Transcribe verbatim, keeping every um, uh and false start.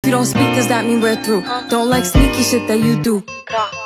If you don't speak, does that mean we're through? Don't like sneaky shit that you do.